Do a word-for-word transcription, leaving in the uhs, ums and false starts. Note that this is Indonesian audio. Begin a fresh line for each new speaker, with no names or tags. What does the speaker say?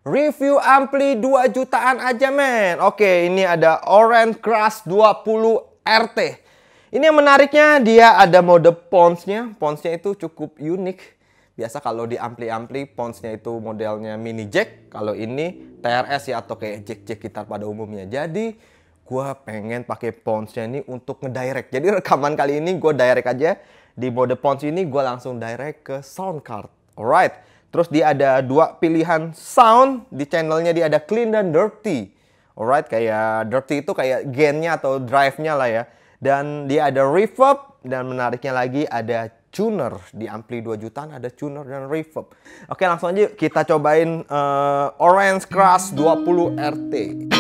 review ampli dua jutaan aja men. Oke, ini ada Orange Crush dua puluh R T. Ini yang menariknya, dia ada mode ponsnya. Ponsnya itu cukup unik. Biasa kalau di ampli-ampli ponsnya itu modelnya mini jack. Kalau ini T R S ya, atau kayak jack-jack gitar pada umumnya. Jadi gua pengen pakai ponsnya ini untuk ngedirect. Jadi rekaman kali ini gue direct aja. Di mode pons ini gue langsung direct ke sound card. Alright. Terus dia ada dua pilihan sound. Di channelnya dia ada clean dan dirty. Alright, kayak dirty itu kayak gainnya atau drive-nya lah ya. Dan dia ada reverb. Dan menariknya lagi ada tuner. Di ampli dua jutaan ada tuner dan reverb. Oke, langsung aja kita cobain uh, Orange Crush dua puluh R T.